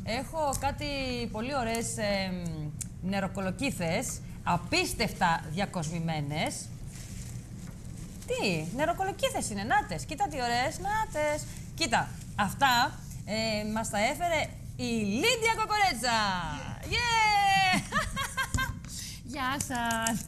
έχω κάτι πολύ ωραίες νεροκολοκύθες, απίστευτα διακοσμημένες. Τι, νεροκολοκύθες είναι, νάτες, κοίτα τι ωραίες, νάτες. Κοίτα, αυτά μας τα έφερε η Λίντια Κοκορέτσα. Yeah! Γεια σας.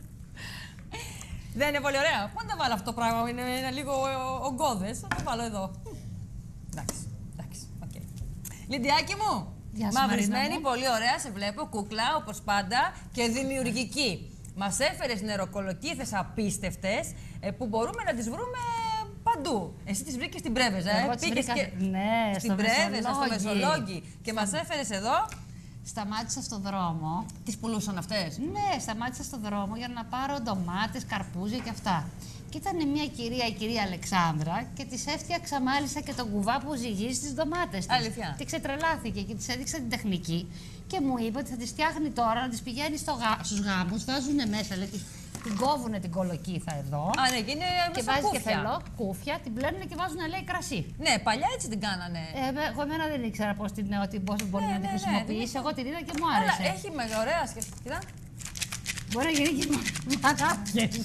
Δεν είναι πολύ ωραία. Πού να τα βάλω αυτό το πράγμα, είναι λίγο ογκώδες. Θα το βάλω εδώ. Εντάξει, οκ. Λιντιάκι μου, μαυρισμένη, πολύ ωραία, σε βλέπω, κούκλα, όπως πάντα, και δημιουργική. Μας έφερες νεροκολοκύθες απίστευτες, που μπορούμε να τις βρούμε παντού. Εσύ τις βρήκες στην Πρέβεζα, πήγες και... Ναι, στην Πρέβεζα, στο Μεσολόγγι. Και μας έφερες εδώ. Σταμάτησα στο δρόμο. Τις πουλούσαν αυτές? Ναι, σταμάτησα στο δρόμο για να πάρω ντομάτες, καρπούζια και αυτά. Και ήταν μια κυρία, η κυρία Αλεξάνδρα, και της έφτιαξα μάλιστα και τον κουβά που ζυγίζει τις ντομάτες της. Αλήθεια? Και ξετρελάθηκε και της έδειξα την τεχνική και μου είπε ότι θα τις φτιάχνει τώρα, να τις πηγαίνει στους γάμους, βάζουνε μέσα, λέει, την κόβουνε την κολοκύθα εδώ. Α, ναι, και είναι και βάζει και φελό, κούφια, την πλένουνε και βάζουνε, λέει, κρασί. Ναι, παλιά έτσι την κάνανε. Εγώ εμένα δεν ήξερα πώς μπορεί να την χρησιμοποιήσει. Εγώ την είδα και μου άρεσε. Αλλά έχει ωραία σχέση. Κοίτα. Μπορεί να γίνει και μανάπιες.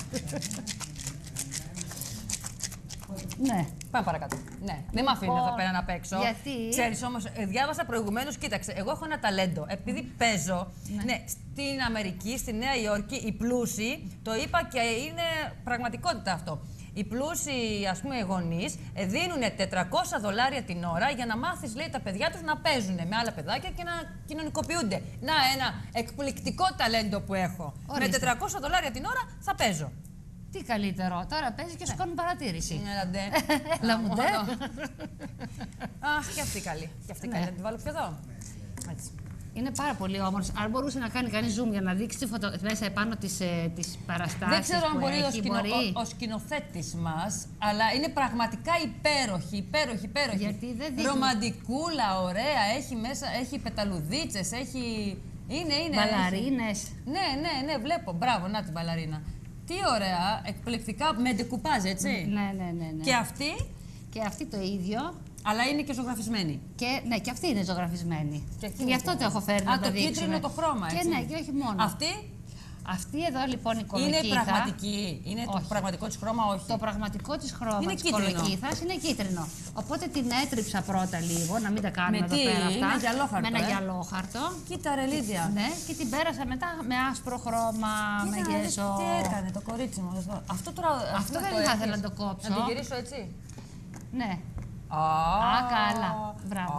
Ναι. Πάμε παρακάτω. Ναι. Δεν με αφήνει εδώ πέρα να παίξω. Γιατί? Ξέρεις όμως, διάβασα προηγουμένως, κοίταξε, εγώ έχω ένα ταλέντο. Επειδή παίζω, ναι, στην Αμερική, στη Νέα Υόρκη, οι πλούσιοι, το είπα και είναι πραγματικότητα αυτό. Οι πλούσιοι, ας πούμε, γονείς δίνουν $400 την ώρα για να μάθεις, λέει, τα παιδιά τους να παίζουν με άλλα παιδάκια και να κοινωνικοποιούνται. Να, ένα εκπληκτικό ταλέντο που έχω. Ορίστε. Με $400 την ώρα θα παίζω. Τι καλύτερο, τώρα παίζει και σου κάνουν παρατήρηση. Έλα ντε. Έλα μου ντε. Αχ, και αυτή καλή. Και αυτή καλή. Να την βάλω πιο εδώ. Έτσι. Είναι πάρα πολύ όμορφη. Αν μπορούσε να κάνει κανεί zoom για να δείξει μέσα επάνω τις παραστάσεις. Δεν ξέρω αν μπορεί έχει, ο σκηνοθέτης μας, αλλά είναι πραγματικά υπέροχη. Γιατί δεν δείχνει. Ρομαντικούλα, ωραία, έχει μέσα, έχει πεταλουδίτσες, έχει... Είναι. Μπαλαρίνες. Ναι, βλέπω. Μπράβο, να την μπαλαρίνα. Τι ωραία, εκπληκτικά, με ντεκουπάζ, έτσι. Ναι. Και αυτή. Και αυτή το ίδιο. Αλλά είναι και ζωγραφισμένη. Ναι, και αυτή είναι ζωγραφισμένη. Και γι' αυτό το έχω φέρει να το δείξουμε. Το κίτρινο το χρώμα, έτσι. Και ναι, και όχι μόνο. Αυτή εδώ λοιπόν η κολοκύθα. Είναι πραγματική. Είναι το πραγματικό της χρώμα, όχι. Το πραγματικό της χρώμα της κολοκύθας είναι κίτρινο. Οπότε την έτριψα πρώτα λίγο, να μην τα κάνουμε εδώ πέρα αυτά. Με ένα γυαλόχαρτο. Κοίτα ρε Λίδια. Ναι, και την πέρασα μετά με άσπρο χρώμα, με γέσο. Τι έκανε το κορίτσι μου. Αυτό δεν θα ήθελα να το κόψω. Να το γυρίσω έτσι. Ναι. Καλά. Μπράβο.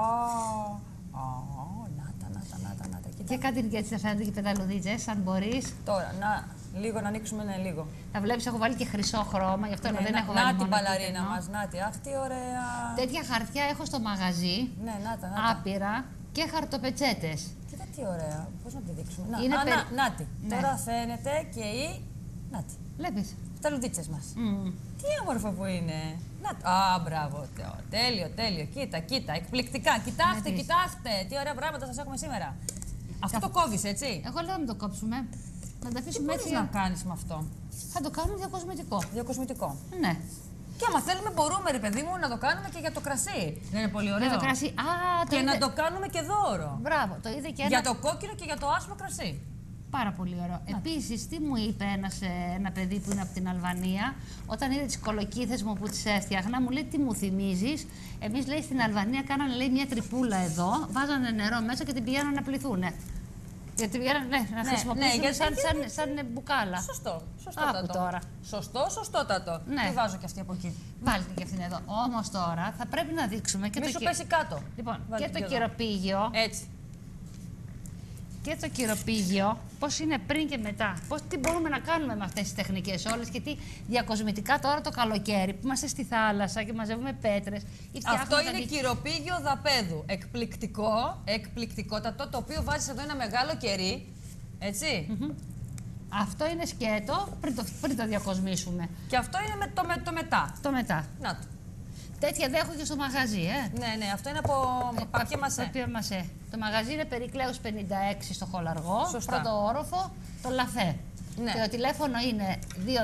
Να. Και κάτι έτσι θα φαίνονται και πεταλουδίτσες, αν μπορείς. Τώρα, λίγο να ανοίξουμε, ναι, λίγο. Τα βλέπεις, έχω βάλει και χρυσό χρώμα, γι' αυτό δεν έχω βάλει. Να την μπαλαρίνα μας, αυτή ωραία. Τέτοια χαρτιά έχω στο μαγαζί. Ναι, να. Άπειρα και χαρτοπετσέτες. Κοίτα τι ωραία. Πώς να τη δείξουμε. Νάτι. Ναι. Τώρα φαίνεται και η. Νάτι. Βλέπεις. Τα λουδίτσες μας. Τι όμορφο που είναι. Μπράβο. Τέλειο. Κοίτα. Εκπληκτικά. Κοιτάξτε. Τι ωραία πράγματα σας έχουμε σήμερα. Αυτό το κόβεις, έτσι. Εγώ λέω να το κόψουμε. Να τα αφήσουμε έτσι. Τι να κάνεις με αυτό. Θα το κάνουμε διακοσμητικό. Διακοσμητικό. Ναι. Και άμα θέλουμε, μπορούμε, ρε παιδί μου, να το κάνουμε και για το κρασί. Δεν είναι πολύ ωραίο. Για το κρασί. Να το κάνουμε και δώρο. Μπράβο. Το είδε και για το κόκκινο και για το άσπρο κρασί. Πάρα πολύ ωραίο. Επίσης, τι μου είπε ένα παιδί που είναι από την Αλβανία, όταν είδε τις κολοκύθες μου που τις έφτιαχνα, μου λέει τι μου θυμίζεις. Εμείς, λέει, στην Αλβανία κάνανε, λέει, μια τρυπούλα εδώ, βάζανε νερό μέσα και την πηγαίνανε να πληθούνε. Γιατί πηγαίνανε να χρησιμοποιήσουν σαν μπουκάλα. Σωστό. Τώρα. Σωστότατο. Ναι. Τι βάζω κι αυτή από εκεί. Βάλτε και αυτήν εδώ. Όμως τώρα θα πρέπει να δείξουμε και μη σου πέσει κάτω. Λοιπόν, και το κυροπήγιο. Έτσι. Και το κυροπήγιο, πώς είναι πριν και μετά. Τι μπορούμε να κάνουμε με αυτές τις τεχνικές όλες και τι διακοσμητικά τώρα το καλοκαίρι που είμαστε στη θάλασσα και μαζεύουμε πέτρες. Αυτό είναι κυροπήγιο δαπέδου. Εκπληκτικότατο, το οποίο βάζεις εδώ ένα μεγάλο κερί. Έτσι. Αυτό είναι σκέτο πριν το διακοσμήσουμε. Και αυτό είναι το μετά. Το μετά. Να το. Τέτοια δεν έχω και στο μαγαζί, Ναι, αυτό είναι από παπιέ-μασέ. Το μαγαζί είναι Περικλέους 56 στο Χολαργό. Σωστά. Πρώτο όροφο, το Λαφέ. Ναι. Και το τηλέφωνο είναι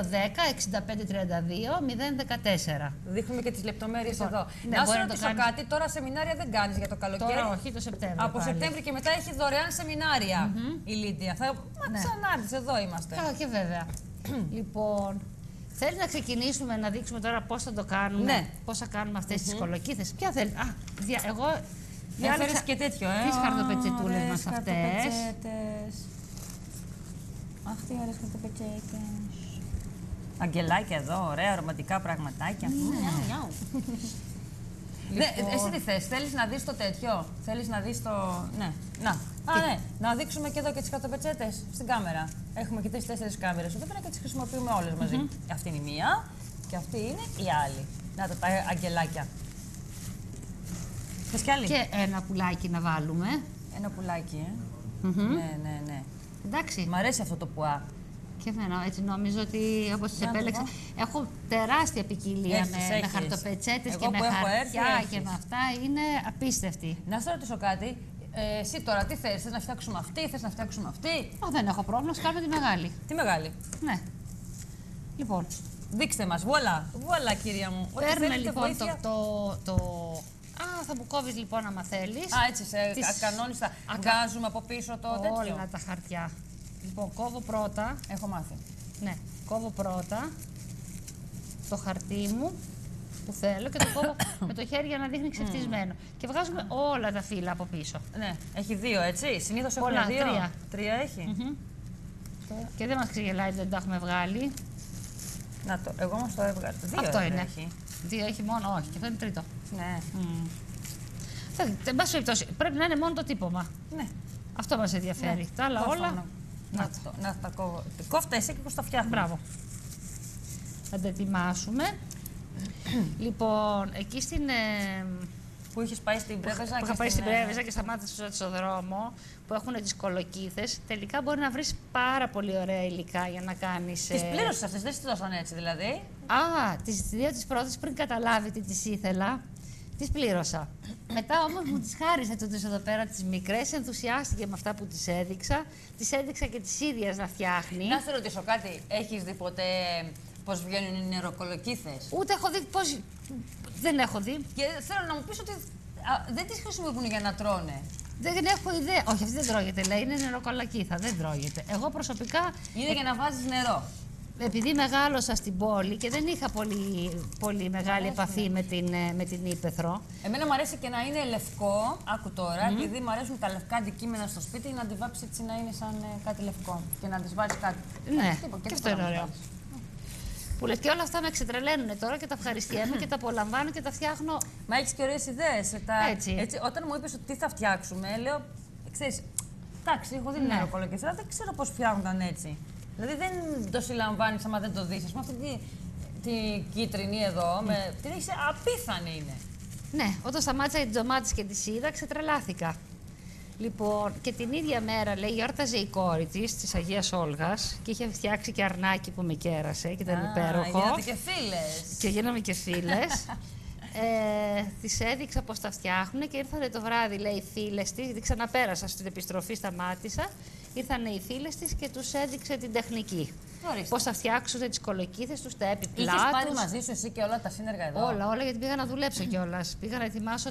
210-6532-014. Δείχνουμε και τις λεπτομέρειες εδώ. Ναι, να σου μπορεί να ρωτήσω το κάνεις. κάτι, τώρα σεμινάρια δεν κάνεις για το καλοκαίρι. Τώρα όχι, το Σεπτέμβριο. Από Σεπτέμβρη και μετά έχει δωρεάν σεμινάρια η Λίδια. Θα ξανάρθεις, εδώ είμαστε. Και βέβαια. Λοιπόν, θέλει να ξεκινήσουμε να δείξουμε τώρα πώς θα το κάνουμε, Ναι. πώς θα κάνουμε αυτές τις κολοκύθες. Ποια θέλει. Εγώ Έφερες και τέτοιο, τις χαρτοπετσετούλες μας αυτές. Αχ, τι ωραίες χαρτοπετσέτες. Αγγελάκια εδώ, ωραία, ρομαντικά πραγματάκια. Νιάου. Ναι, εσύ τι θες, θέλεις να δεις το τέτοιο, θέλεις να δεις το... Ναι, ναι, να δείξουμε και εδώ και τις χαρτοπετσέτες στην κάμερα. Έχουμε και 3-4 κάμερες εδώ πέρα και τις χρησιμοποιούμε όλες μαζί. Αυτή είναι η μία και αυτή είναι η άλλη. Να τα αγγελάκια. Θες κι άλλη? Και ένα πουλάκι να βάλουμε. Ένα πουλάκι, Ναι. Εντάξει. Μ' αρέσει αυτό το πουά. Και εμένα, έτσι νομίζω ότι όπως τις επέλεξα. Έχω τεράστια ποικιλία με χαρτοπετσέτες και με χαρτιά και με αυτά. Είναι απίστευτη. Να σε ρωτήσω κάτι. Εσύ τώρα τι θες να φτιάξουμε αυτή, θες να φτιάξουμε αυτή? Δεν έχω πρόβλημα, να κάνουμε τη μεγάλη. Τη μεγάλη. Ναι. Λοιπόν. Δείξτε μας, βουαλά κυρία μου. Παίρνουμε λοιπόν θα μου κόβεις λοιπόν άμα θέλεις. Έτσι, κανόνιστα. Βγάζουμε από πίσω το τέτοιο. Όλα τα χαρτιά. Λοιπόν, κόβω πρώτα. Έχω μάθει. Ναι, κόβω πρώτα το χαρτί μου που θέλω και το κόβω με το χέρι για να δείχνει ξεφτισμένο. Και βγάζουμε όλα τα φύλλα από πίσω. Ναι, έχει 2 έτσι. Συνήθως έχουν 2. 3 έχει. Και δεν μας ξεγελάει, δεν τα έχουμε βγάλει. Να το, εγώ όμως το έβγαλα. 2 αυτό είναι. Έχει. 2 έχει μόνο, όχι, και αυτό είναι τρίτο. Ναι. Εν πάση περιπτώσει, πρέπει να είναι μόνο το τύπωμα. Ναι. Αυτό μας ενδιαφέρει. Ναι. Τα άλλα όλα. Να τα κόβω. Κόφτα εσύ και πώς τα φτιάχνω. Μπράβο. Θα τα ετοιμάσουμε. Λοιπόν, εκεί στην. Που είχες πάει στην Πρέβεζα. Που είχα πάει στην Πρέβεζα και σταμάτησα στο δρόμο που έχουν τις κολοκύθες. Τελικά μπορεί να βρεις πάρα πολύ ωραία υλικά για να κάνεις. Τις πλήρωσες αυτές, δεν τις δώσαν έτσι δηλαδή? Τις 2 τις πρώτες πριν καταλάβει τι τις ήθελα. Τις πλήρωσα. Μετά όμως μου τις χάρισε τούτες εδώ πέρα τις μικρές, ενθουσιάστηκε με αυτά που τις έδειξα. Τις έδειξα και τις ίδιες να φτιάχνει. Να σε ρωτήσω κάτι, έχεις δει ποτέ πώς βγαίνουν οι νεροκολοκύθες? Ούτε έχω δει πώς. Δεν έχω δει. Και θέλω να μου πεις ότι δεν τις χρησιμοποιούν για να τρώνε. Δεν έχω ιδέα. Όχι, αυτή δεν τρώγεται, λέει. Είναι νεροκολακίθα. Δεν τρώγεται. Εγώ προσωπικά. Είναι για να βάζεις νερό. Επειδή μεγάλωσα στην πόλη και δεν είχα πολύ μεγάλη επαφή με την ύπαιθρο. Εμένα μου αρέσει και να είναι λευκό, άκου τώρα, επειδή μου αρέσουν τα λευκά αντικείμενα στο σπίτι, να τη βάψεις έτσι να είναι σαν κάτι λευκό και να της βάλεις κάτι. Ναι, και αυτό είναι ωραίο. Που λες και όλα αυτά με ξετρελαίνουν τώρα και τα ευχαριστιέμαι και τα απολαμβάνω και τα φτιάχνω. Μα έχεις και ωραίες ιδέες. Έτσι. Όταν μου είπες ότι τι θα φτιάξουμε, λέω, ξέρεις, εντάξει, έχω δει νεροκολοκύθες, αλλά δεν ξέρω πώς φτιάχνονταν έτσι. Δηλαδή δεν το συλλαμβάνεις άμα δεν το δεις. Ας πούμε αυτή τη κίτρινη εδώ, την έχεις απίθανη είναι. Ναι, όταν σταμάτησα τις ντομάτες και τις είδα, ξετρελάθηκα. Λοιπόν, και την ίδια μέρα, λέει, γιόρταζε η κόρη της Αγίας Όλγας και είχε φτιάξει και αρνάκι που με κέρασε και ήταν υπέροχο. Γίνατε και φίλες. Και γίναμε και φίλες. Της έδειξα πώς τα φτιάχνουν και ήρθανε το βράδυ, λέει, οι φίλες της, γιατί ξαναπέρασα στην επιστροφή, σταμάτησα. Ήρθανε οι φίλες της και τους έδειξε την τεχνική. Πώς θα φτιάξουν τις κολοκύθες τους, τα έπιπλά τους. Είχες πάρει μαζί σου εσύ και όλα τα σύνεργα εδώ? Όλα, γιατί πήγα να δουλέψω κιόλας. Πήγα να ετοιμάσω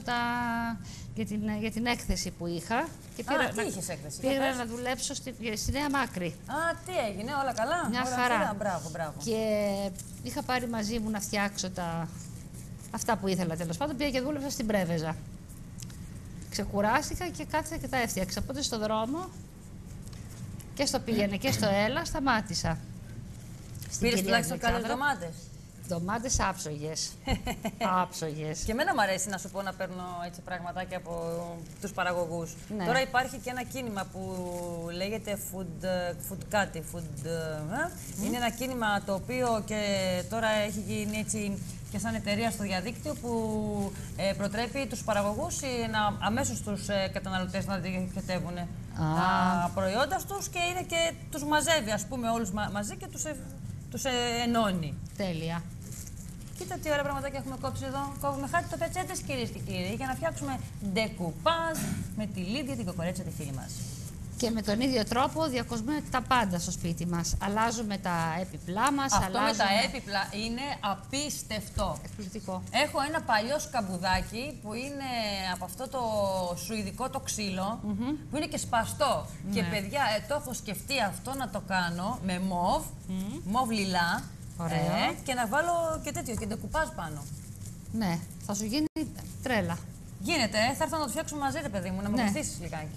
για την έκθεση που είχα. Και τι είχες έκθεση? Πήγα να δουλέψω στη Νέα Μάκρη. Τι έγινε, όλα καλά? Μια χαρά. Μπράβο. Και είχα πάρει μαζί μου να φτιάξω αυτά που ήθελα, τέλος πάντων. Πήγα και δούλεψα στην Πρέβεζα. Ξεκουράστηκα και κάθισα και τα έφτιαξα. Οπότε στο δρόμο και στο πήγαινε και στο έλα σταμάτησα. Πήρες τουλάχιστον καλές ντομάτες? Ντομάτες άψογες. Άψογες. Και εμένα μου αρέσει να σου πω να παίρνω έτσι πραγματάκια από τους παραγωγούς. Ναι. Τώρα υπάρχει και ένα κίνημα που λέγεται Είναι ένα κίνημα το οποίο και τώρα έχει γίνει έτσι και σαν εταιρεία στο διαδίκτυο που προτρέπει τους παραγωγούς αμέσως τους καταναλωτές να διοχετεύουν τα προϊόντα τους και είναι και τους μαζεύει, ας πούμε, όλους μαζί και τους ενώνει. Τέλεια. Κοίτα τι ωραία πραγματάκια έχουμε κόψει εδώ. Κόβουμε χαρτοπετσέτες, κυρίες και κύριοι, για να φτιάξουμε ντεκουπάζ με τη Λίδια την κοκορέτσα τη φίλη μας. Και με τον ίδιο τρόπο διακοσμούμε τα πάντα στο σπίτι μας. Αλλάζουμε τα έπιπλά μας. Αυτό με τα έπιπλα είναι απίστευτο. Εκπληκτικό. Έχω ένα παλιό σκαμπουδάκι που είναι από αυτό το σουηδικό το ξύλο, που είναι και σπαστό. Και παιδιά, το έχω σκεφτεί αυτό να το κάνω με μοβ λιλά. Και να βάλω και τέτοιο, και ντεκουπάζ πάνω. Ναι, θα σου γίνει τρέλα. Γίνεται, θα έρθω να το φτιάξουμε μαζί, ρε παιδί μου, να με βοηθήσεις λιγάκι.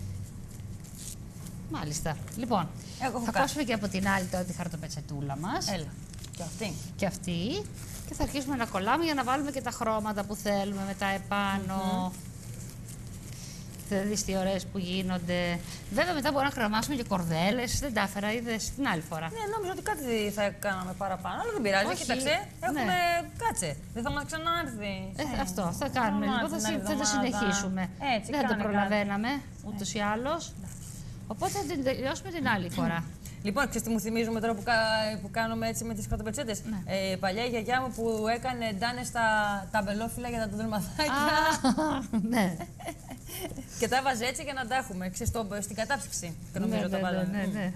Μάλιστα. Λοιπόν, θα κόψουμε και από την άλλη τώρα τη χαρτοπετσετούλα μας. Έλα. Και αυτή. Και αυτή. Και θα αρχίσουμε να κολλάμε για να βάλουμε και τα χρώματα που θέλουμε μετά επάνω. Θα δεις τι ωραίες που γίνονται. Βέβαια μετά μπορούμε να κρεμάσουμε και κορδέλες. Δεν τα έφερα, είδες την άλλη φορά. Ναι, νόμιζα ότι κάτι θα κάναμε παραπάνω, αλλά δεν πειράζει. Όχι. Κοίταξε, έχουμε κάτσε. Δεν θα μας ξανάρθει. Αυτό θα κάνουμε λοιπόν, θα το συνεχίσουμε. Έτσι, δεν θα το προλαβαίναμε ούτως ή άλλως. Οπότε θα την τελειώσουμε την άλλη φορά. Λοιπόν, ξέρεις τι μου θυμίζουμε τώρα που κάνουμε έτσι με τις χαρτοπετσέτες. Παλιά η γιαγιά μου που έκανε ντάνες στα ταμπελόφυλλα για τα ντολμαθάκια. Ναι. Και τα έβαζε έτσι για να τα έχουμε, ξέρεις, στην κατάψυξη. Και νομίζω τα βάλαμε. Ναι.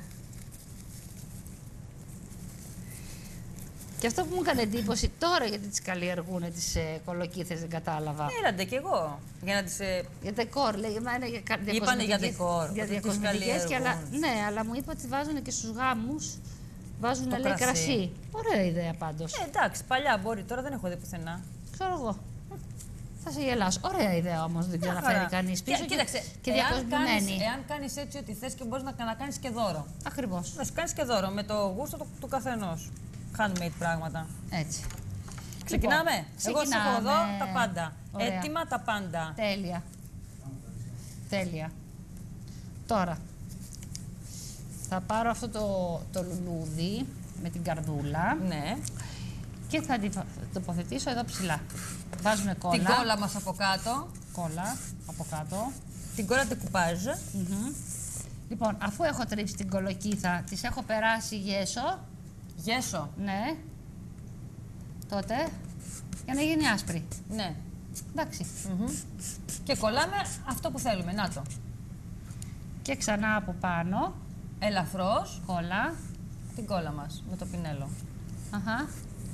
Και αυτό που μου έκανε εντύπωση τώρα, γιατί τις καλλιεργούν τις κολοκύθες, δεν κατάλαβα. Έλαντε κι εγώ. Για να τις. Για δεκόρ, λέει. Είπανε για δεκόρ. Για διακοσμητικές. Ναι, αλλά μου είπε ότι βάζουν και στους γάμους. Βάζουν, λέει, κρασί. Ωραία ιδέα πάντως. Εντάξει, παλιά μπορεί, τώρα δεν έχω δει πουθενά. Ξέρω εγώ. Θα σε γελάσω. Ωραία ιδέα όμως, δεν ξέρω να φέρει κανείς πίσω. Κοίταξε, και διακοσμημένη. Εάν κάνεις έτσι ό,τι θες και μπορείς να κάνεις και δώρο. Ακριβώς. Να σου κάνεις και δώρο με το γούστο του καθενός. Handmade πράγματα. Έτσι. Ξεκινάμε. Λοιπόν, εγώ σε έχω εδώ τα πάντα. Ωραία. Έτοιμα τα πάντα. Τέλεια. Τέλεια. Τώρα θα πάρω αυτό το λουλούδι με την καρδούλα. Ναι. Και θα την τοποθετήσω εδώ ψηλά. Βάζουμε κόλλα. Την κόλλα μας από κάτω. Κόλλα από κάτω. Την κόλλα ντεκουπάζ. Λοιπόν, αφού έχω τρίψει την κολοκύθα, της έχω περάσει γέσο. Γέσο. Ναι. Τότε, για να γίνει άσπρη. Ναι. Εντάξει. Και κολλάμε αυτό που θέλουμε. Να το. Και ξανά από πάνω. Ελαφρώς. Κόλλα. Την κόλλα μας με το πινέλο. Αχα.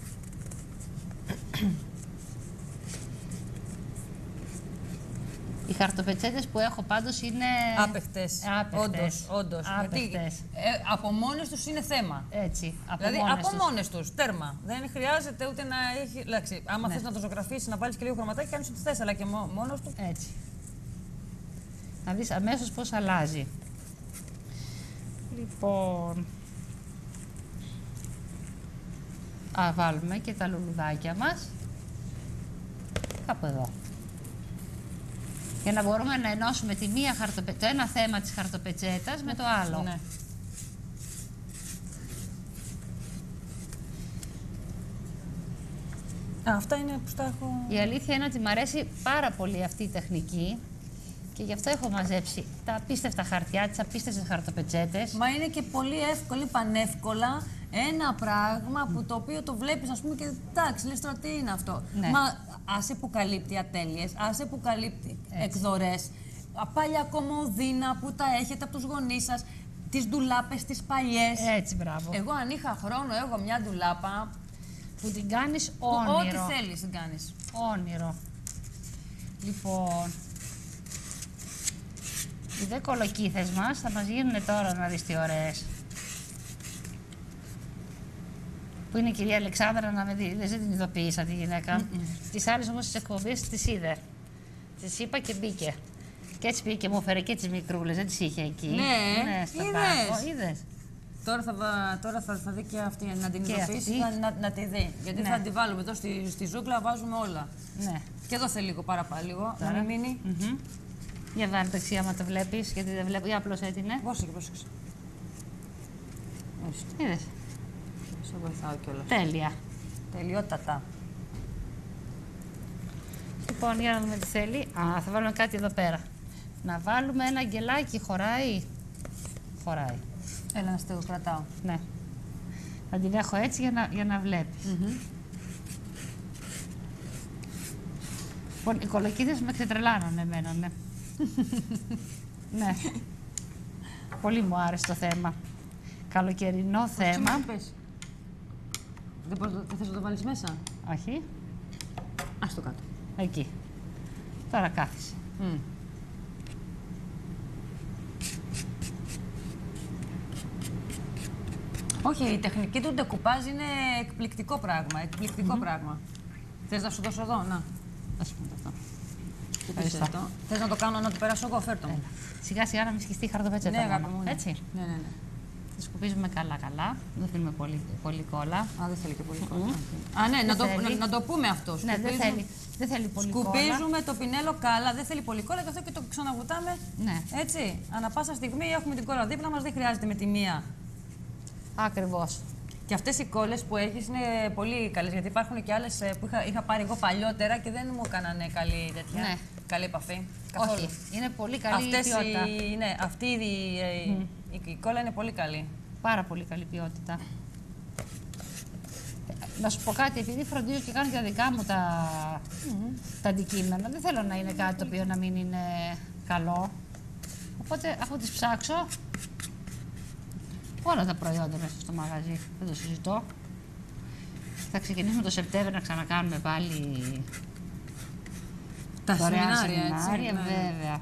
Οι χαρτοπετσέτες που έχω πάντως είναι... Άπεχτες. Όντως. Γιατί από μόνες τους είναι θέμα. Έτσι. Δηλαδή από μόνες τους. Τέρμα. Δεν χρειάζεται ούτε να έχει. Εντάξει, άμα θες να το ζωγραφίσεις, να βάλεις και λίγο χρωματάκι, κάνεις ό,τι θες, αλλά και μόνος του. Έτσι. Να δεις αμέσως πώς αλλάζει. Λοιπόν. Βάλουμε και τα λουλουδάκια μας. Κάπου εδώ. Για να μπορούμε να ενώσουμε το ένα θέμα της χαρτοπετσέτας με το άλλο. Ναι. Αυτά είναι που τα έχω... Η αλήθεια είναι ότι μου αρέσει πάρα πολύ αυτή η τεχνική και γι' αυτό έχω μαζέψει τα απίστευτα χαρτιά, τις απίστευτες χαρτοπετσέτες. Μα είναι και πολύ εύκολο, πανεύκολα, ένα πράγμα που το οποίο το βλέπεις, ας πούμε, και εντάξει, λες τώρα τι είναι αυτό. Ναι. Μα άσε που καλύπτει ατέλειες, άσε που καλύπτει εκδορές, παλιά κομμωδίνα που τα έχετε από τους γονείς σας, τις ντουλάπες, τις παλιές. Έτσι, μπράβο. Εγώ αν είχα χρόνο, έχω μια ντουλάπα που την κάνεις όνειρο. Ό,τι θέλεις την κάνεις. Όνειρο. Λοιπόν, οι δε κολοκύθες μας θα μας γίνουν τώρα, να δεις τι ωραίες. Που είναι η κυρία Αλεξάνδρα, να με δει, δεν την ειδοποίησα τη γυναίκα. Τις άλλες όμως τις εκπομπές τις είδε. Τις είπα και μπήκε. Και έτσι πήγε και μου έφερε και τις μικρούλες, δεν τις είχε εκεί. Ναι, είδες. Τώρα θα δει και αυτή, να την ειδοποιήσει, να τη δει. Γιατί θα την βάλουμε εδώ στη ζούγκλα, βάζουμε όλα. Ναι. Και εδώ θέλει λίγο παραπάνω, να μην μείνει. Για βάλει το εξή, άμα το βλέπεις, γιατί δεν βλέπω. Για απλώς έτεινε. Πρόσεξε. Είδες. Σε βοηθάω κιόλας. Τέλεια. Τελειότατα. Λοιπόν, για να δούμε τι θέλει. Θα βάλουμε κάτι εδώ πέρα. Να βάλουμε ένα αγγελάκι, χωράει. Χωράει. Έλα να στο κρατάω. Ναι. Θα την έχω έτσι για να βλέπεις. Λοιπόν, οι κολοκύθες με ξετρελάνουν εμένα, ναι. Ναι. Πολύ μου άρεσε το θέμα. Καλοκαιρινό θέμα. Δεν θες να το βάλεις μέσα? Όχι. Ας το κάτω. Εκεί. Τώρα κάθισε. Όχι, η τεχνική του ντεκουπάζ είναι εκπληκτικό πράγμα. Εκπληκτικό πράγμα. Θες να σου δώσω εδώ, να. Θα σου πω αυτό. Ευχαριστώ. Θες να το κάνω, να το περάσω εγώ, φέρ' το μου. Σιγά σιγά να μην σκιστεί η χαρδοπέτσετα. Ναι, αγάπη μου. Έτσι. Ναι. Θα σκουπίζουμε καλά-καλά. Δεν θέλουμε πολύ κόλλα. Α, δεν θέλει και πολύ κόλλα. Α, ναι, να το πούμε αυτό. Ναι, δεν θέλει πολύ κόλλα. Σκουπίζουμε το πινέλο καλά, δεν θέλει πολύ κόλλα, γι' αυτό και το ξαναβουτάμε. Ναι. Έτσι. Ανά πάσα στιγμή έχουμε την κόλλα δίπλα μας, δεν χρειάζεται με τη μία. Ακριβώς. Και αυτές οι κόλλες που έχεις είναι πολύ καλές, γιατί υπάρχουν και άλλες που είχα πάρει εγώ παλιότερα και δεν μου έκαναν καλή τέτοια. Ναι. Καλή επαφή. Όχι, είναι πολύ καλή ποιότητα. Ναι, αυτή η κόλλα είναι πολύ καλή. Πάρα πολύ καλή ποιότητα. Να σου πω κάτι, επειδή φροντίζω και κάνω τα δικά μου τα αντικείμενα, δεν θέλω να είναι κάτι το οποίο να μην είναι καλό. Οπότε, αφού τις ψάξω, όλα τα προϊόντα μέσα στο μαγαζί, δεν το συζητώ. Θα ξεκινήσουμε το Σεπτέμβριο να ξανακάνουμε πάλι τα δωρεάν σεμινάρια, βέβαια.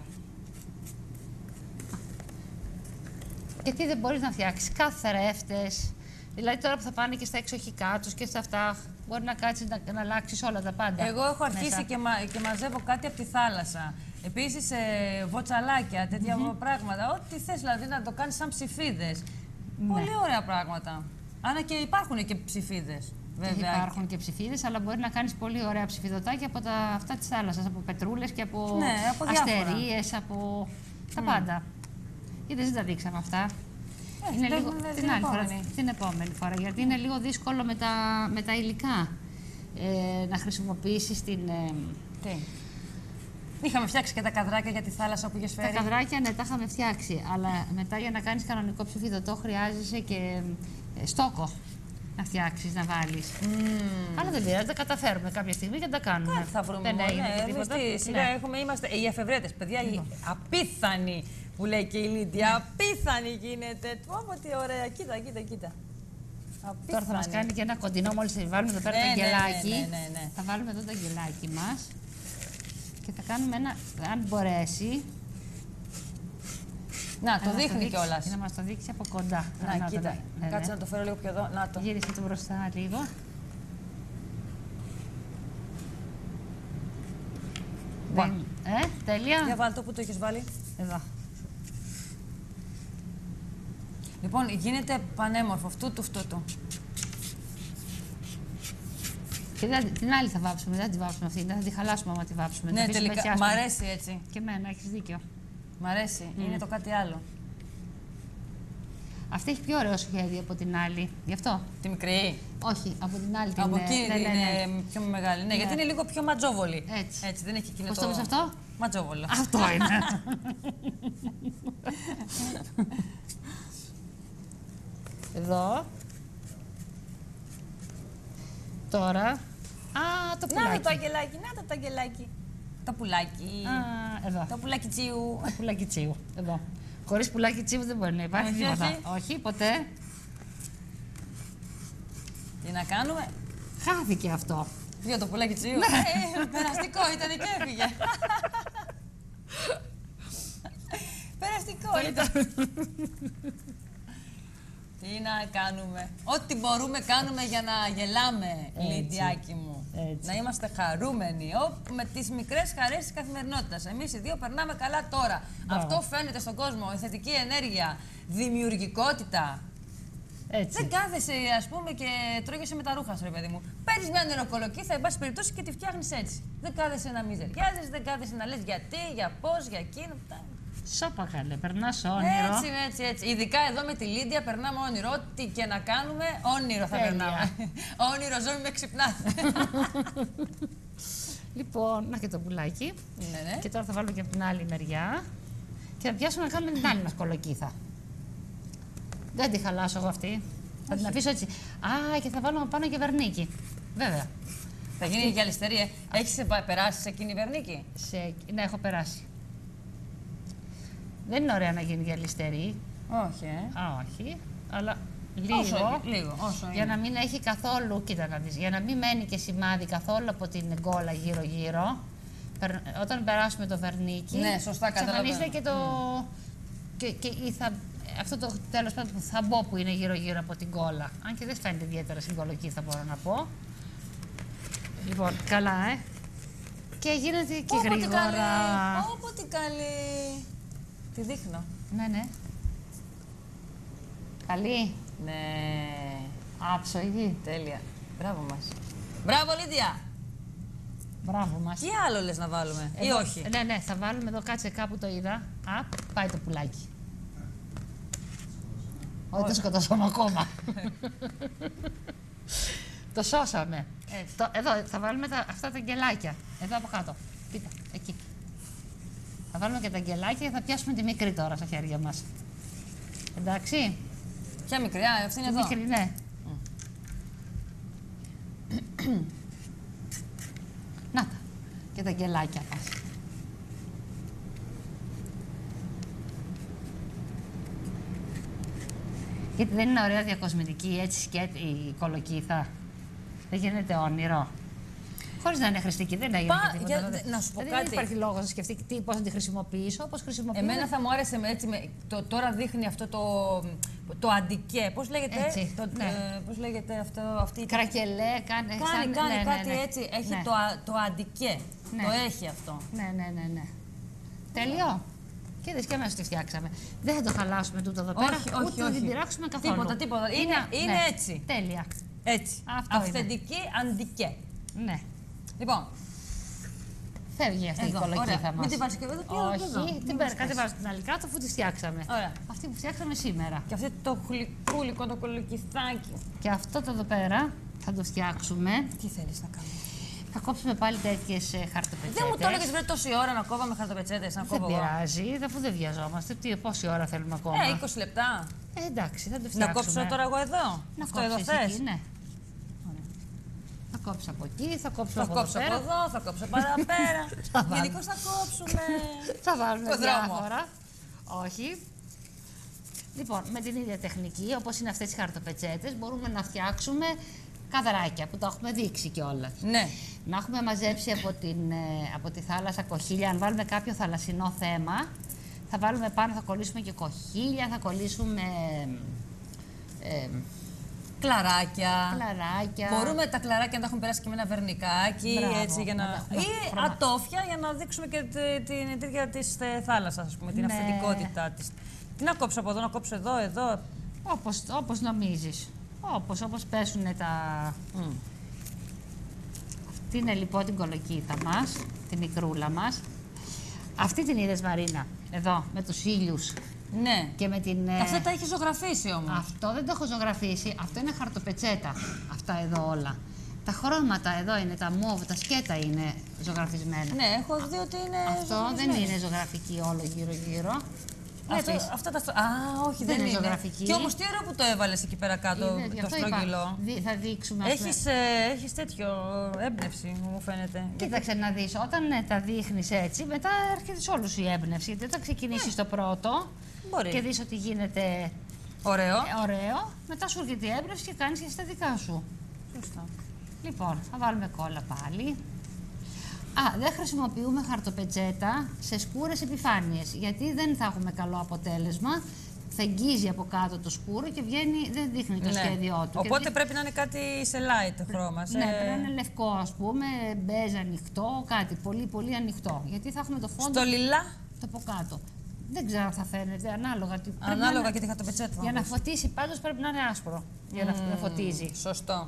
Γιατί δεν μπορείς να φτιάξεις καθρέφτες. Δηλαδή τώρα που θα πάνε και στα εξοχικά τους και στα αυτά, μπορεί να κάτσεις να αλλάξεις όλα τα πάντα. Εγώ έχω αρχίσει και μαζεύω κάτι από τη θάλασσα. Επίσης βοτσαλάκια, τέτοια πράγματα. Ό,τι θες δηλαδή να το κάνεις σαν ψηφίδες. Ναι. Πολύ ωραία πράγματα. Αλλά και υπάρχουν και ψηφίδες. Βέβαια. Υπάρχουν και ψηφίδες, αλλά μπορεί να κάνεις πολύ ωραία ψηφιδωτάκια από αυτά της θάλασσας, από πετρούλες και από, από αστερίες, από τα πάντα. Γιατί δεν τα δείξαμε αυτά. Είναι λίγο την επόμενη φορά, γιατί είναι λίγο δύσκολο με τα υλικά να χρησιμοποιήσεις την... Τι. Είχαμε φτιάξει και τα καδράκια για τη θάλασσα που είχες φέρει. Τα καδράκια, ναι, τα είχαμε φτιάξει, αλλά μετά για να κάνεις κανονικό ψηφιδωτό χρειάζεσαι και στόκο να φτιάξεις, να βάλεις. Αλλά δεν πειράζει, τα καταφέρουμε κάποια στιγμή και τα κάνουμε. Θα βρούμε. Δεν έγινε και τίποτα. Σιγά είμαστε οι εφευρέτες, παιδιά, οι απίθανοι. Που λέει και η Λίδια, απίθανη γίνεται. Πω, τι ωραία, κοίτα. Απίθανη. Τώρα θα μας κάνει και ένα κοντινό, μόλις θα βάλουμε εδώ πέρα το αγγελάκι. Ναι. Θα βάλουμε εδώ το αγγελάκι μας και θα κάνουμε ένα, αν μπορέσει. Να, το δείχνει κιόλας. Να μας το δείξει από κοντά. Να, κοίτα. Κάτσε να το φέρω λίγο πιο εδώ. Να το. Γύρισε το μπροστά λίγο. Τέλεια. Για βάλ' το, που το έχεις βάλει. Εδώ. Λοιπόν, γίνεται πανέμορφο, αυτού του. Και την άλλη θα βάψουμε, δεν θα τη βάψουμε αυτή, δεν θα τη χαλάσουμε άμα τη βάψουμε. Ναι, τελικά, μ' αρέσει έτσι. Και εμένα, έχεις δίκιο. Μ' αρέσει, είναι το κάτι άλλο. Αυτή έχει πιο ωραίο σχέδιο από την άλλη, γι' αυτό. Τη μικρή. Όχι, από την άλλη την από εκεί είναι πιο μεγάλη. Ναι, γιατί είναι λίγο πιο ματζόβολη. Έτσι δεν έχει εκείνο το... Πώς το πεις αυτό? Ματζόβολο. Αυτό είναι. Εδώ. Τώρα. Α, το πουλάκι. Να το αγγελάκι, να το αγγελάκι. Το πουλάκι. Α, εδώ. Το πουλάκι τσίου. Το πουλάκι τσίου. Εδώ. Χωρίς πουλάκι τσίου δεν μπορεί να υπάρχει τίποτα. Όχι, ποτέ. Τι να κάνουμε. Χάθηκε αυτό. Για το πουλάκι τσίου. Περαστικό ήταν και έφυγε. Περαστικό ήταν. Τι να κάνουμε. Ό,τι μπορούμε κάνουμε για να γελάμε, Λιδιάκη μου. Έτσι. Να είμαστε χαρούμενοι με τις μικρές χαρές της καθημερινότητας. Εμείς οι δύο περνάμε καλά τώρα. Αυτό φαίνεται στον κόσμο. Η θετική ενέργεια, δημιουργικότητα. Έτσι. Δεν κάθεσαι, ας πούμε, και τρώγεσαι με τα ρούχα σου, ρε παιδί μου. Παίρνεις μια νεροκολοκύθα, εν πάση περιπτώσει, και τη φτιάχνεις έτσι. Δεν κάθεσαι να μιζεριάζεις, δεν κάθεσαι να λες γιατί, για πώς, για εκείνο. Σώπα καλέ, περνάς όνειρο. Έτσι. Ειδικά εδώ με τη Λίδια περνάμε όνειρο. Ό,τι και να κάνουμε, όνειρο θα περνάμε. Όνειρο ζωή με ξυπνάτε. Λοιπόν, να και το πουλάκι. Ναι. Και τώρα θα βάλω και από την άλλη μεριά. Και θα πιάσουμε να κάνουμε την άλλη μας κολοκύθα. Δεν τη χαλάσω εγώ αυτή. Θα την αφήσω έτσι. Α, και θα βάλω πάνω και βερνίκι. Βέβαια. Θα γίνει η γυαλιστερία. Έχεις περάσει σε εκείνη η βερνίκι? Ναι, έχω περάσει. Δεν είναι ωραία να γίνει γυαλιστερή. Όχι, όχι, αλλά λίγο, όσο για είναι. να μην έχει καθόλου, κοίτα να δεις, για να μην μένει και σημάδι καθόλου από την γκόλα γύρω-γύρω. Όταν περάσουμε το βερνίκι, ναι, σωστά, εξαφανίζεται και το... αυτό το τέλος πάντων που θα μπω που είναι γύρω-γύρω από την κόλλα. Αν και δεν φαίνεται ιδιαίτερα συγκολοκύθα, μπορώ να πω. Λοιπόν, καλά, Και γίνεται και γρήγορα. Όπο τι καλή. Τη δείχνω. Ναι. Καλή. Ναι. Άψογη. Τέλεια. Μπράβο μας. Μπράβο, Λίδια. Μπράβο μας. Τι άλλο λες να βάλουμε, ή όχι? Ναι, θα βάλουμε εδώ, κάτσε κάπου το είδα. Πάει το πουλάκι. Όχι, το σκοτώσαμε ακόμα. Το σώσαμε. Εδώ θα βάλουμε αυτά τα γκελάκια. Εδώ από κάτω. Κοίτα, εκεί. Θα βάλουμε και τα γκελάκια και θα πιάσουμε τη μικρή τώρα στα χέρια μας. Εντάξει. Ποια μικρή, αυτή είναι εδώ. Μικρή, ναι. Να τα. Και τα γκελάκια μας. Γιατί δεν είναι ωραία διακοσμητική έτσι σκέτη η κολοκύθα. Δεν γίνεται όνειρο. Χωρίς να είναι χρηστική, δεν έγινε τίποτα. Να σου πω δεν κάτι. υπάρχει λόγος να σκεφτεί πώς να τη χρησιμοποιήσω, όπως χρησιμοποιώ. Εμένα θα μου άρεσε έτσι, τώρα δείχνει αυτό το αντικέ. Πώς λέγεται, έτσι, πώς λέγεται αυτό, αυτή η... Κρακελέ, κάνει κάτι έτσι, έχει το αντικέ. Ναι. Το έχει αυτό. Ναι. Τέλειο. Και είδες και εμάς το φτιάξαμε. Δεν θα το χαλάσουμε τούτο εδώ πέρα, ούτε θα την πειράξουμε καθόλου. Τίποτα. Είναι έτσι. Τέλεια. Έτσι. Αυθεντική αντικέ. Ναι. Λοιπόν. Φεύγει αυτή η κολοκύθα μας. Μην την βάζεις και εδώ. Όχι, την κατεβάζω την άλλη κάτω αφού τη φτιάξαμε. Ωραία. Αυτή που φτιάξαμε σήμερα. Και αυτό το γλυκούλικο, το κολοκυθάκι. Και αυτό το εδώ πέρα θα το φτιάξουμε. Τι θέλεις να κάνουμε? Θα κόψουμε πάλι τέτοιες χαρτοπετσέτες. Δεν μου το έλεγες πριν τόση ώρα να κόβαμε χαρτοπετσέτες, να κόβω. Δεν πειράζει, αφού δεν βιαζόμαστε. Πόση ώρα θέλουμε ακόμα? 20 λεπτά. Εντάξει, θα το φτιάξουμε. Να κόψω τώρα εγώ εδώ. Να αυτό εδώ θες? Ναι. Θα κόψω από εκεί, θα κόψω από εδώ, θα κόψω παραπέρα. Γενικώς θα κόψουμε. Θα βάλουμε διάφορα. Όχι. Λοιπόν, με την ίδια τεχνική, όπως είναι αυτές οι χαρτοπετσέτες, μπορούμε να φτιάξουμε καδράκια που τα έχουμε δείξει κιόλας. Ναι. Να έχουμε μαζέψει από τη θάλασσα κοχύλια. Αν βάλουμε κάποιο θαλασσινό θέμα, θα βάλουμε πάνω, θα κολλήσουμε και κοχύλια, θα κολλήσουμε κλαράκια. Μπορούμε τα κλαράκια να τα έχουμε περάσει και με ένα βερνικάκι. Έτσι, για ή ατόφια για να δείξουμε και την ενέργεια της θάλασσας, ας πούμε, την αυθεντικότητά της. Τι να κόψω από εδώ, να κόψω εδώ. Όπως νομίζεις. Όπως πέσουν τα... Αυτή είναι λοιπόν την κολοκύθα μας, την μικρούλα μας. Αυτή την είδες, Μαρίνα, εδώ, με τους ήλιους. Ναι. Και με την, αυτά τα έχει ζωγραφίσει όμως. Αυτό δεν το έχω ζωγραφίσει, αυτό είναι χαρτοπετσέτα, αυτά εδώ όλα. Τα χρώματα εδώ είναι, τα μόβ, τα σκέτα είναι ζωγραφισμένα. Ναι, έχω δει ότι είναι αυτό δεν είναι ζωγραφική όλο γύρω-γύρω. Ναι, αυτά τα όχι, δεν είναι ζωγραφική. Και όμως τι ωραίο που το έβαλες εκεί πέρα κάτω, το στρογγυλό. Θα δείξουμε. Έχεις τέτοιο έμπνευση, μου φαίνεται. Κοίταξε να δεις, όταν τα δείχνεις έτσι, μετά έρχεται σε όλους η έμπνευση. Γιατί όταν ξεκινήσεις το πρώτο και δεις ότι γίνεται ωραίο, μετά σου έρχεται η έμπνευση και κάνεις και στα δικά σου. Σωστά. Λοιπόν, θα βάλουμε κόλλα πάλι. Δεν χρησιμοποιούμε χαρτοπετσέτα σε σκούρες επιφάνειες, γιατί δεν θα έχουμε καλό αποτέλεσμα. Θα αγγίζει από κάτω το σκούρο και δεν δείχνει το σχέδιό του. Οπότε πρέπει να είναι κάτι σε light χρώμα. Ναι, πρέπει να είναι λευκό, ας πούμε, μπέζ ανοιχτό, κάτι πολύ ανοιχτό. Γιατί θα έχουμε το φόντο. Στο λιλά. Το από κάτω. Δεν ξέρω αν θα φαίνεται, ανάλογα και τη χαρτοπετσέτα. Για να φωτίσει πάντως πρέπει να είναι άσπρο, για να φωτίζει. Σωστό.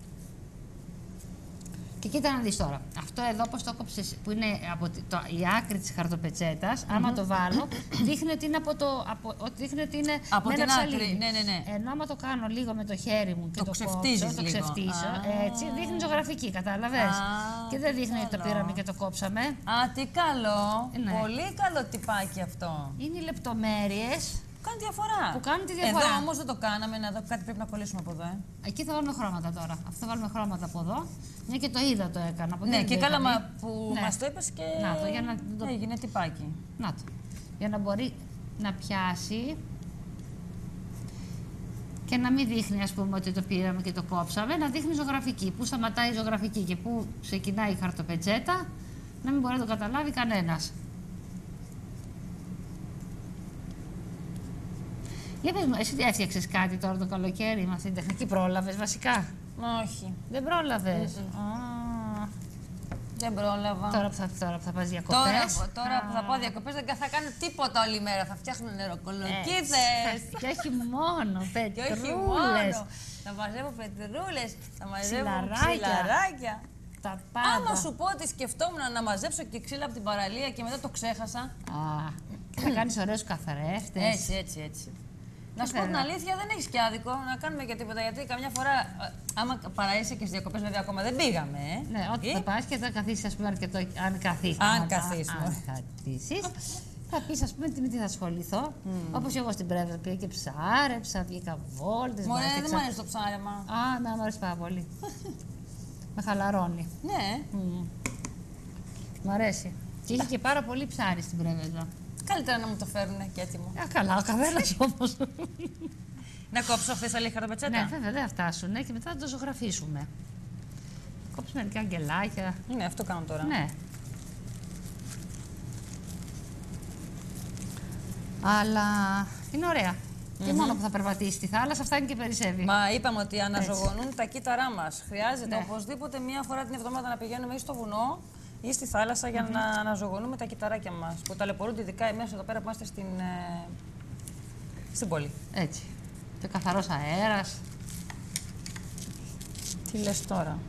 Και κοίτα να δεις τώρα, αυτό εδώ όπως το κόψες, που είναι από η άκρη της χαρτοπετσέτας, άμα το βάλω, δείχνει ότι είναι δείχνει ότι είναι από με την ένα άκρη. ψαλίδι. Ναι. Ενώ άμα το κάνω λίγο με το χέρι μου και το ξεφτίζεις κόψω, το ξεφτίσω, έτσι, δείχνει ζωγραφική, κατάλαβες. Και δεν δείχνει ότι το πήραμε και το κόψαμε. Τι καλό. Ναι. Πολύ καλό τυπάκι αυτό. Είναι οι λεπτομέρειες που κάνουν τη διαφορά. Εδώ όμως δεν το κάναμε, εδώ κάτι πρέπει να κολλήσουμε από εδώ. Εκεί θα βάλουμε χρώματα τώρα. Αυτό θα βάλουμε χρώματα από εδώ. Μια και το είδα το έκανα. Ναι, και καλά που μας το είπες και έγινε τυπάκι. Να το. Για να μπορεί να πιάσει Και να μην δείχνει, ας πούμε, ότι το πήραμε και το κόψαμε, να δείχνει ζωγραφική. Πού σταματάει η ζωγραφική και πού ξεκινάει η χαρτοπετσέτα, να μην μπορεί να το καταλάβει κανένας. Για πες μου, εσύ τι έφτιαξες κάτι τώρα το καλοκαίρι με αυτή την τεχνική, πρόλαβες βασικά? Όχι. Δεν πρόλαβες. Δεν πρόλαβα. Τώρα που θα πας διακοπές. Τώρα που θα πάω διακοπές δεν θα κάνω τίποτα όλη μέρα. Θα φτιάχνω νεροκολοκύθες. Και όχι μόνο, Και όχι πετρούλες. μόνο. Θα μαζεύω πετρούλες, θα μαζεύω ξυλαράκια. Τα πάντα. Άμα σου πω ότι σκεφτόμουν να μαζέψω και ξύλα από την παραλία και μετά το ξέχασα. Και θα κάνεις ωραίους καθρέφτες. Έτσι. Να σου πω την αλήθεια, δεν έχεις και άδικο να κάνουμε και τίποτα. Γιατί καμιά φορά, άμα παραείσαι και στις διακοπές, βέβαια ακόμα δεν πήγαμε. Ναι, όταν θα πας και θα καθίσεις, ας πούμε, αρκετό. Αν καθίσεις. Αν καθίσεις. Θα πεις, ας πούμε, με τι θα ασχοληθώ. Όπως εγώ στην Πρέβεζα πήγα και ψάρεψα, βγήκα βόλτες. Μωρέ, δεν μου αρέσει το ψάρεμα. Ναι, μου αρέσει πάρα πολύ. Με χαλαρώνει. Ναι. Μ' αρέσει. Και είχε και πάρα πολύ ψάρι στην Πρέβεζα. Καλύτερα να μου το φέρουν και έτοιμο. Καλά, ο καθένας όμως. Να κόψω αυτές τα λίγα χαρτοπετσέτα. Ναι, βέβαια, δεν θα φτάσουν και μετά θα το ζωγραφίσουμε. Κόψουμε μερικά αγγελάκια. Ναι, αυτό κάνω τώρα. Ναι. Αλλά είναι ωραία. Και μόνο που θα περπατήσει στη θάλασσα, φτάνει και περισσεύει. Μα είπαμε ότι αναζωογονούν τα κύτταρά μας. Χρειάζεται Ναι. οπωσδήποτε μία φορά την εβδομάδα να πηγαίνουμε ή στο βουνό ή στη θάλασσα για να αναζωογονούμε τα κυταράκια μας. Που ταλαιπωρούνται ειδικά εμείς εδώ πέρα που είμαστε στην πόλη. Έτσι. Και ο καθαρός αέρας. Τι λες τώρα?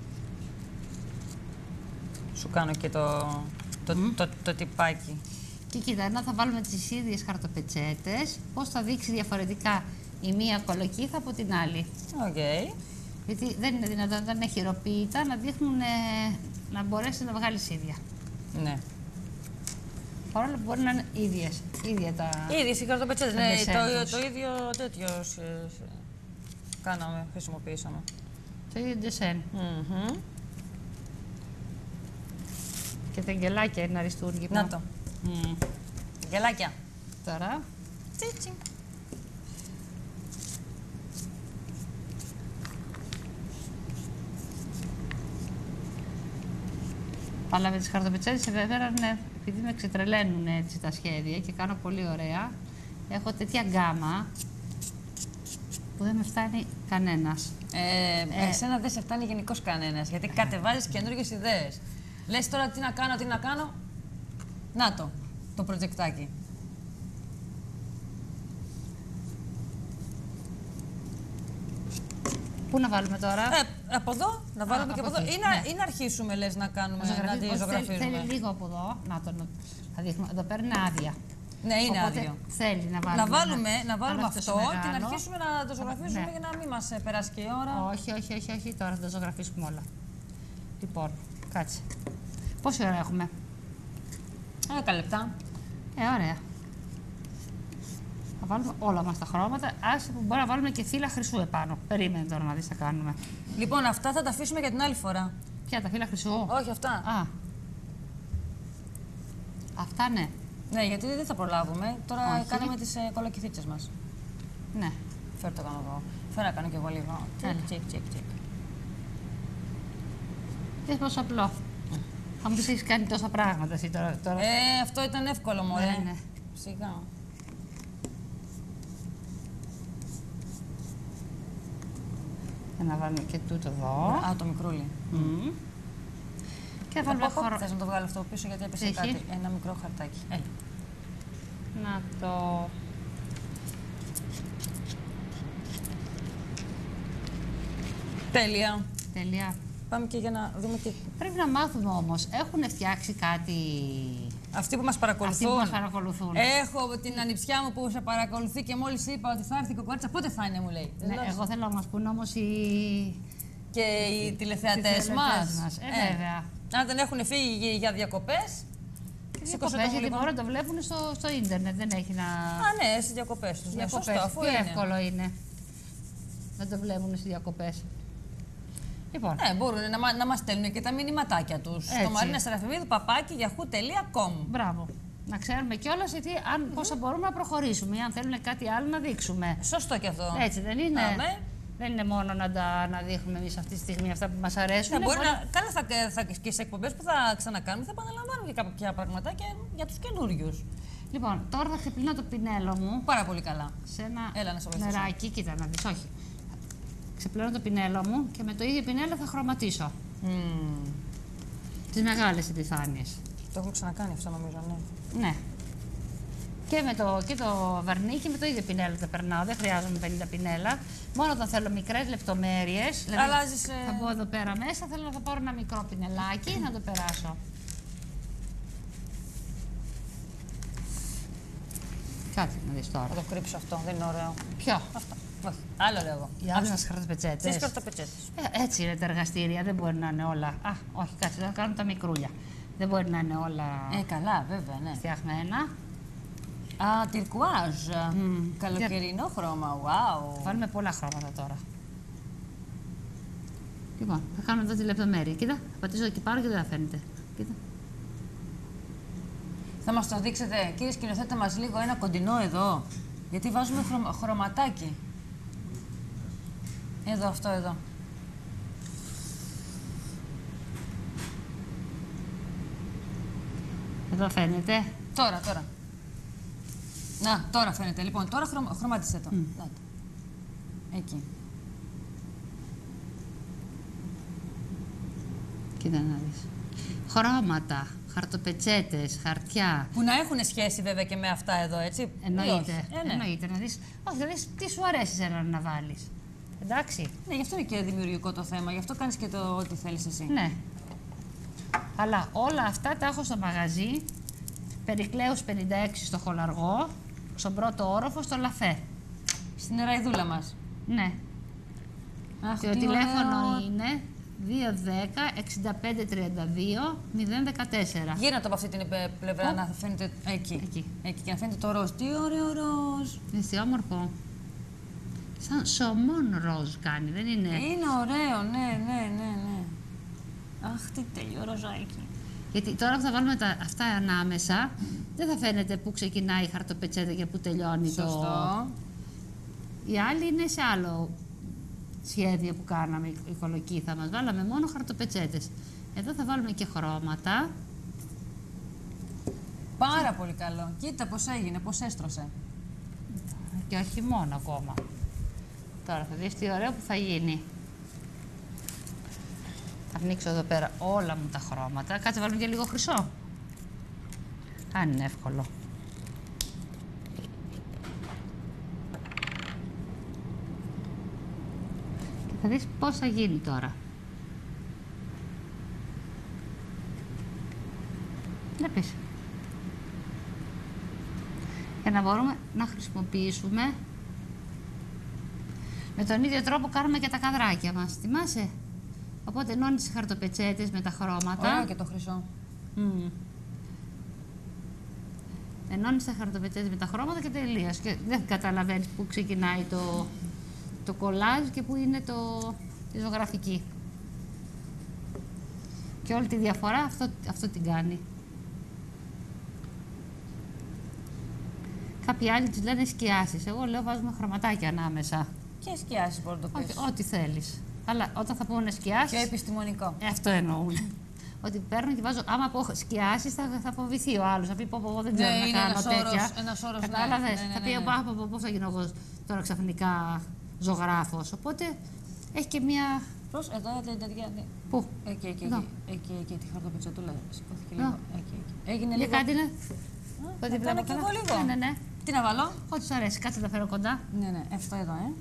Σου κάνω και το τυπάκι. Και κοίτα, ενώ θα βάλουμε τις ίδιες χαρτοπετσέτες, πώς θα δείξει διαφορετικά η μία κολοκύθα από την άλλη. Οκ. Γιατί δεν είναι δυνατόν όταν είναι χειροποίητα να δείχνουν, να μπορέσει να βγάλει ίδια. Ναι. Παρόλο που μπορεί να είναι ίδιες. Ίδια τα. Ίδιες οι χαρτοπετσέτες. Ναι, ντεσέν το ίδιο τέτοιο κάναμε, χρησιμοποιήσαμε. Το ίδιο ντεσέν. Και τα αγγελάκια είναι αριστούργημα. Να το. Γελάκια. Τώρα. Τσίτσι. Αλλά με τις χαρτοπετσέτες βέβαια, ναι, επειδή με ξετρελαίνουν έτσι τα σχέδια και κάνω πολύ ωραία, έχω τέτοια γκάμα που δεν με φτάνει κανένας. Εσένα δεν σε φτάνει γενικώς κανένας, γιατί κατεβάζεις καινούργιες ιδέες. Λες τώρα τι να κάνω. Να το προτζεκτάκι. Πού να βάλουμε τώρα? Από εδώ, να βάλουμε και από εδώ. Ή να αρχίσουμε, λες, να κάνουμε, να τη ζωγραφίζουμε. Θέλει λίγο από εδώ. Θα δείχνουμε. Εδώ πέρα είναι άδεια. Ναι, είναι Οπότε άδειο. Θέλει να βάλουμε. Να βάλουμε αυτό και να μεγάλο. αρχίσουμε να το ζωγραφίζουμε για να μην μας περάσει και η ώρα. Όχι. Τώρα θα τα ζωγραφίσουμε όλα. Λοιπόν, κάτσε. Πόση ώρα έχουμε? 10 λεπτά. Ωραία. Θα βάλουμε όλα μας τα χρώματα. Άσε που μπορεί να βάλουμε και φύλλα χρυσού επάνω. Περίμενε τώρα να δεις τι θα κάνουμε. Λοιπόν, αυτά θα τα αφήσουμε για την άλλη φορά. Ποια, τα φύλλα χρυσού? Όχι, αυτά. Αυτά ναι. Ναι, γιατί δεν θα προλάβουμε. Τώρα Όχι. κάναμε τις κολοκυθίτσες μας. Ναι. Φέρ το κάνω εγώ. Φέρ να κάνω κι εγώ λίγο. Τσικ. Δες πόσο απλό. Θα μου πεις έχεις κάνει τόσα πράγματα εσύ τώρα. Αυτό ήταν εύκολο, μωρέ. Ναι. Σιγά. Για να βάλουμε και τούτο εδώ. Το μικρούλι. Και θα βάλουμε χώρο. Θες να το βγάλω αυτό πίσω γιατί έπεσε Έχει. κάτι. Ένα μικρό χαρτάκι. Έλα. Να το... Τέλεια. Τελεία. Πάμε και για να δούμε και Πρέπει να μάθουμε όμως. Έχουν φτιάξει κάτι... αυτοί που μας παρακολουθούν. Αυτοί που μας παρακολουθούν. Έχω την ανιψιά μου που σε παρακολουθεί και μόλις είπα ότι θα έρθει η κοκορίτσα, πότε θα είναι, μου λέει. Ναι, εγώ θέλω να μας πούν όμως οι... Και οι τηλεθεατές μας. Βέβαια. Αν δεν έχουν φύγει για διακοπές. Διακοπές, γιατί μπορούν να το βλέπουν στο ίντερνετ. Δεν έχει να... Ναι, στις διακοπές τους. Διακοπές. Αφού Πιο είναι. εύκολο είναι να το βλέπουν στις διακοπές. Λοιπόν. Ναι, μπορούν να μας στέλνουν και τα μηνυματάκια τους. Στο Μαρίνα Σεραφιμίδου, @yahoo.com. Μπράβο. Να ξέρουμε κιόλας πώς θα μπορούμε να προχωρήσουμε ή αν θέλουν κάτι άλλο να δείξουμε. Σωστό κι αυτό. Έτσι δεν είναι. Δεν είναι μόνο να δείχνουμε εμείς αυτή τη στιγμή αυτά που μας αρέσουν. Καλά, και σε εκπομπές που θα ξανακάνουμε θα επαναλαμβάνουμε και κάποια πραγματάκια για τους καινούριους. Λοιπόν, τώρα θα ξεπλύνω το πινέλο μου. Πάρα πολύ καλά. Σε ένα να νεράκι, κοίτα να δεις, όχι. Ξεπλύνω το πινέλο μου και με το ίδιο πινέλο θα χρωματίσω. Τις μεγάλες επιφάνειες. Το έχω ξανακάνει αυτό νομίζω, ναι. Ναι. Και το βαρνίκι με το ίδιο πινέλο τα περνάω. Δεν χρειάζομαι 50 πινέλα. Μόνο όταν θέλω μικρές λεπτομέρειες. Δηλαδή, θα μπω εδώ πέρα μέσα, θέλω να πάρω ένα μικρό πινελάκι να το περάσω. Κάτι να δεις τώρα. Θα το κρύψω αυτό, δεν είναι ωραίο. Ποιο? Αυτό. Όχι. Άλλο λέω εγώ. Οι άλλες χαρτοπετσέτες. Τις χαρτοπετσέτες. Έτσι είναι τα εργαστήρια, δεν μπορεί να είναι όλα. Όχι, κάτσε, θα κάνουμε τα μικρούλια. Δεν μπορεί να είναι όλα. Καλά, βέβαια, ναι. Φτιαχμένα. Τυρκουάζ. Καλοκαιρινό χρώμα. Wow. Θα βάλουμε πολλά χρώματα τώρα. Λοιπόν, θα κάνουμε εδώ τη λεπτομέρεια. Κοίτα, θα πατήσω εκεί πάνω και δεν θα φαίνεται. Κοίτα. Θα μας το δείξετε, κύριε σκηνοθέτη, μας λίγο ένα κοντινό εδώ. Γιατί βάζουμε χρωματάκι. Εδώ, αυτό εδώ. Εδώ φαίνεται. Τώρα. Να, τώρα φαίνεται. Λοιπόν, τώρα χρωμάτισε το. Εκεί. Κοίτα να δεις. Χρώματα, χαρτοπετσέτες, χαρτιά. Που να έχουν σχέση βέβαια και με αυτά εδώ, έτσι. Εννοείται. Εννοείται. Να δεις, όχι, να δεις τι σου αρέσει εσένα να βάλεις. Εντάξει. Ναι, γι' αυτό είναι και δημιουργικό το θέμα. Γι' αυτό κάνεις και το ό,τι θέλεις εσύ. Ναι. Αλλά όλα αυτά τα έχω στο μαγαζί. Περικλέους 56 στο Χολαργό, στον πρώτο όροφο, στο Λαφέ. Στην Εραϊδούλα μας. Ναι. Αχ, και το τηλέφωνο είναι 210-6532-014. Γύρνα το από αυτή την πλευρά να φαίνεται εκεί. Και να φαίνεται το ροζ. Τι ωραίο ροζ. Είναι όμορφο. Σαν σωμόν ροζ κάνει, δεν είναι. Είναι ωραίο, ναι. Αχ, τι τέλειο ροζάκι. Γιατί τώρα που θα βάλουμε αυτά ανάμεσα, δεν θα φαίνεται πού ξεκινάει η χαρτοπετσέτα και πού τελειώνει. Σωστό. Η άλλη είναι σε άλλο σχέδιο που κάναμε, η κολοκύθα μας. Βάλαμε μόνο χαρτοπετσέτες. Εδώ θα βάλουμε και χρώματα. Πάρα πολύ καλό. Κοίτα πώς έγινε, πώς έστρωσε. Και όχι μόνο ακόμα. Τώρα θα δεις τι ωραίο που θα γίνει. Θα ανοίξω εδώ πέρα όλα μου τα χρώματα. Κάτσε βάλουμε και λίγο χρυσό. Αν είναι εύκολο. Και θα δεις πώς θα γίνει τώρα. Βλέπεις. Για να μπορούμε να χρησιμοποιήσουμε με τον ίδιο τρόπο κάνουμε και τα καδράκια μας. Θυμάσαι. Οπότε ενώνεις τις χαρτοπετσέτες με τα χρώματα. Ωραίο και το χρυσό. Ενώνεις τα χαρτοπετσέτες με τα χρώματα και τελείως. Και δεν καταλαβαίνεις πού ξεκινάει το κολάζ και πού είναι τη ζωγραφική. Και όλη τη διαφορά αυτό την κάνει. Κάποιοι άλλοι τους λένε σκιάσεις. Εγώ λέω βάζουμε χρωματάκια ανάμεσα. Και σκιάσεις μπορεί να το πεις. Ό,τι θέλεις. Αλλά όταν θα πούμε σκιάσεις. Πιο επιστημονικό. Αυτό εννοούν. Ότι παίρνω και βάζω. Άμα πω σκιάσεις θα φοβηθεί ο άλλος. Θα πει πω δεν ξέρω να κάνω τέτοια. Ένας όρος. Κατάλαβες. Θα πει πώς θα γίνω εγώ τώρα ξαφνικά ζωγράφος. Οπότε έχει και μία. Πώς, εδώ, Πού? Εκεί, τη χαρτοπετσετούλα. Σηκώθηκε λίγο. Έγινε λίγο. Κάτι είναι. Θα κάνω κι εγώ λίγο. Ναι. Τι να βάλω? Ό,τι σου αρέσει. Κάτσε να τα φέρω κοντά. Ναι, αυτό εδώ,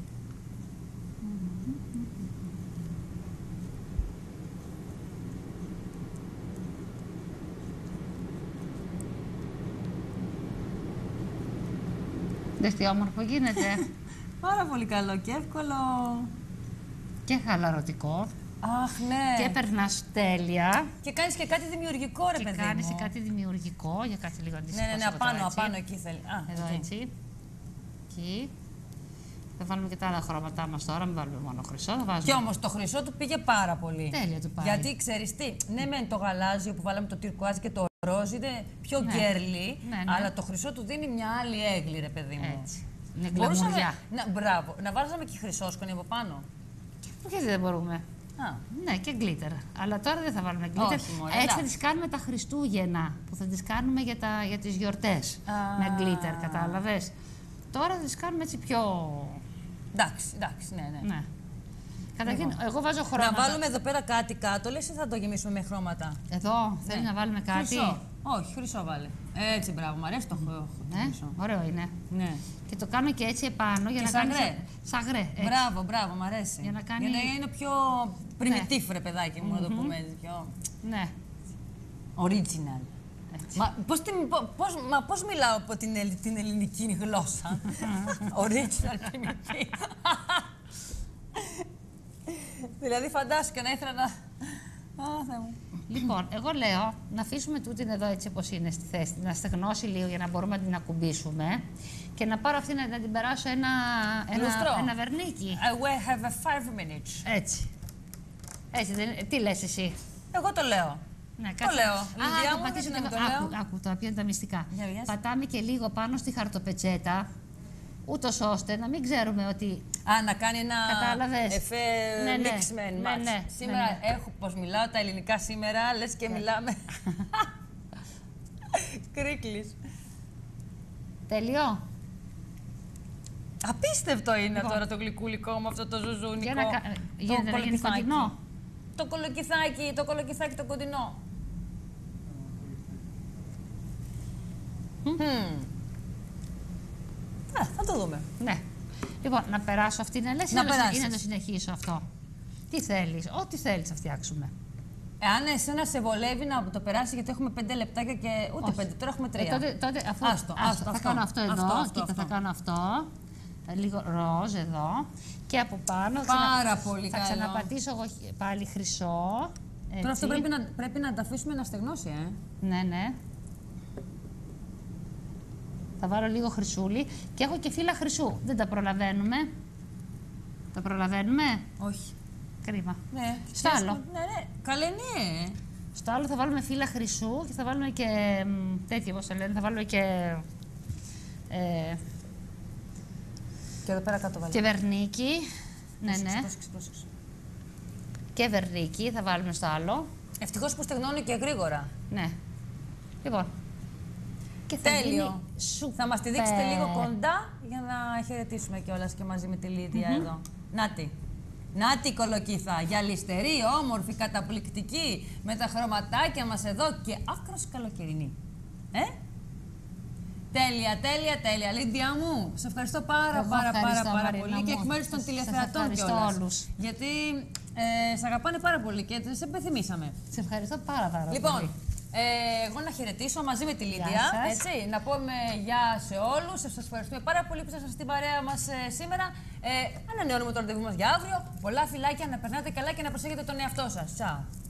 Δες τι όμορφο γίνεται. Πάρα πολύ καλό και εύκολο. Και χαλαρωτικό. Αχ, ναι. Και περνάς τέλεια. Και κάνεις και κάτι δημιουργικό, ρε παιδί μου. Και κάνεις και κάτι δημιουργικό. Για κάτσε λίγο να τη σηκώσω. Ναι, απάνω εκεί θέλει. Εδώ έτσι. Εκεί. Θα βάλουμε και τα άλλα χρώματά μας τώρα, μην βάλουμε μόνο χρυσό. Θα βάζουμε... Και όμως το χρυσό του πήγε πάρα πολύ. Τέλεια του πάει. Γιατί ξέρεις τι, ναι, μεν το γαλάζιο που βάλαμε το τυρκουάζ και το ροζ είναι πιο girly, Ναι. αλλά το χρυσό του δίνει μια άλλη έγκλη, ρε παιδί μου. Έτσι. Είναι Μπορούσαμε, γκλαμουριά. μπράβο, να βάζαμε και χρυσόσκονη από πάνω. Γιατί δεν μπορούμε. Α, Ναι, και γκλίτερ. Αλλά τώρα δεν θα βάλουμε γκλίτερ. Όχι, μωρέ, Έτσι θα εντάξει. τις κάνουμε τα Χριστούγεννα, που θα τις κάνουμε για τις γιορτές. Με γκλίτερ, κατάλαβες. Τώρα θα τις κάνουμε έτσι πιο... εντάξει, ναι. Ναι. Καταρχήν, εγώ βάζω χρώματα. Να βάλουμε εδώ πέρα κάτι κάτω, λες ή θα το γεμίσουμε με χρώματα. Εδώ, θέλει να βάλουμε κάτι. Χρυσό. Όχι, χρυσό βάλε. Έτσι, μπράβο, μου αρέσει το χρυσό. Ωραίο είναι. Ναι. Και το κάνω και έτσι επάνω για Και να κάνει. σαγρέ. Σαγρέ. Έτσι. Μπράβο, μου αρέσει. Για να κάνει- είναι πιο primitive, ρε παιδάκι μου, να το πούμε έτσι. Πιο Ναι. original. Έτσι. Μα πώς μιλάω από την ελληνική γλώσσα. Original, primitive. Δηλαδή φαντάσου να ήθελα να... Θεέ μου. Λοιπόν, εγώ λέω να αφήσουμε τούτην εδώ έτσι όπως είναι στη θέση, να στεγνώσει λίγο για να μπορούμε να την ακουμπήσουμε και να πάρω αυτή να την περάσω Λουστρό. ένα βερνίκι. We have 5 minutes. Έτσι. Έτσι τι λες εσύ. Εγώ το λέω. Ναι, Το λέω. Λιδία το μου, πατήσω γιατί να και μην το άκου, λέω. άκου, τώρα ποια είναι τα μυστικά. Για βγες. Πατάμε και λίγο πάνω στη χαρτοπετσέτα, ούτως ώστε να μην ξέρουμε ότι... Να κάνει ένα Κατάλαβες. εφέ Ναι, ναι. mix men Ναι, match. ναι, Σήμερα ναι, ναι. έχω πως μιλάω τα ελληνικά σήμερα, λες και μιλάμε. Κρίκλεις. Τέλειο. Απίστευτο είναι Λοιπόν. τώρα το γλυκούλικο με αυτό το ζουζούνικο. Για να γίνεται να γίνει κολοκυθάκι. κοντινό. Το κολοκυθάκι το κοντινό. Θα το δούμε. Ναι. Λοιπόν, να περάσω αυτήν την ελέγχη Να ή περάσεις. να το συνεχίσω αυτό. Τι θέλεις, ό,τι θέλεις θα φτιάξουμε. Εάν εσένα σε βολεύει να το περάσει, γιατί έχουμε 5 λεπτάκια και ούτε Όχι. 5, τώρα έχουμε 3. Τότε αφού, Άστο, θα αυτό. κάνω αυτό εδώ, Αυτό, κοίτα, θα αυτό. κάνω αυτό. Λίγο ροζ εδώ και από πάνω Πάρα πολύ θα καλό. ξαναπατήσω εγώ πάλι χρυσό. Τώρα αυτό έτσι. πρέπει να τα αφήσουμε να στεγνώσει, Ναι, ναι. Θα βάλω λίγο χρυσούλι και έχω και φύλλα χρυσού. Δεν τα προλαβαίνουμε. Τα προλαβαίνουμε. Όχι. Κρίμα. Ναι. Στο άλλο. Ναι. Καλέ, ναι. Στο άλλο θα βάλουμε φύλλα χρυσού και θα βάλουμε και τέτοια, όπως το λένε, θα βάλουμε και, Και εδώ πέρα κάτω βάλε. και βερνίκι. Ναι, ναι. Πρόσεξε. Και βερνίκι θα βάλουμε στο άλλο. Ευτυχώς που στεγνώνει και γρήγορα. Ναι. Λοιπόν. Και θα Τέλειο. γίνει σούπερ. Θα μας τη δείξετε λίγο κοντά για να χαιρετήσουμε κιόλας και μαζί με τη Λίδια εδώ. Νάτι. Νάτι η κολοκύθα, γυαλιστερή, όμορφη, καταπληκτική, με τα χρωματάκια μας εδώ και άκρος καλοκαιρινή. Τέλεια. Λίδια μου, σε ευχαριστώ πάρα πολύ Μαρίνα και εκ μου. μέρους των Σας τηλεθεατών ευχαριστώ κιόλας. όλους. Γιατί σε αγαπάνε πάρα πολύ και σε επιθυμήσαμε. Σε ευχαριστώ πάρα πολύ. Λοιπόν, εγώ να χαιρετήσω μαζί με τη Λίδια, σας. έτσι, να πούμε γεια σε όλους. Σας ευχαριστούμε πάρα πολύ που ήσασταν στην παρέα μας σήμερα. Ανανεώνουμε το ραντεβού μας για αύριο. Πολλά φιλάκια, να περνάτε καλά και να προσέχετε τον εαυτό σας. Τσάου.